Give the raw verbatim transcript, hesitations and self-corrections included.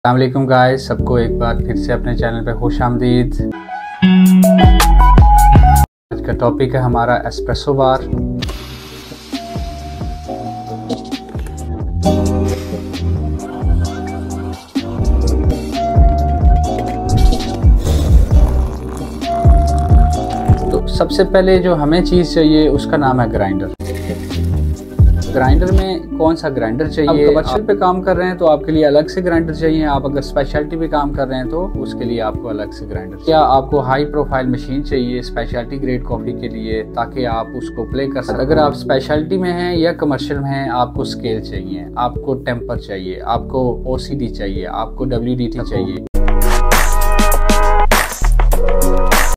अस्सलाम वालेकुम गाइस, सबको एक बार फिर से अपने चैनल पे खुश आमदीद। आज का टॉपिक है हमारा एस्प्रेसो बार। तो सबसे पहले जो हमें चीज़ चाहिए उसका नाम है ग्राइंडर। ग्राइंडर में कौन सा ग्राइंडर चाहिए? आप कमर्शियल पे काम कर रहे हैं तो आपके लिए अलग से ग्राइंडर चाहिए। आप अगर स्पेशलिटी पे काम कर रहे हैं तो उसके लिए आपको अलग से ग्राइंडर चाहिए। क्या आपको हाई प्रोफाइल मशीन चाहिए स्पेशलिटी ग्रेड कॉफ़ी के लिए, ताकि आप उसको प्ले कर सकें? अगर आप स्पेशलिटी में हैं या कमर्शियल में हैं, आपको स्केल चाहिए, आपको टेम्पर चाहिए, आपको ओ सी डी चाहिए, आपको डब्ल्यू डी टी चाहिए।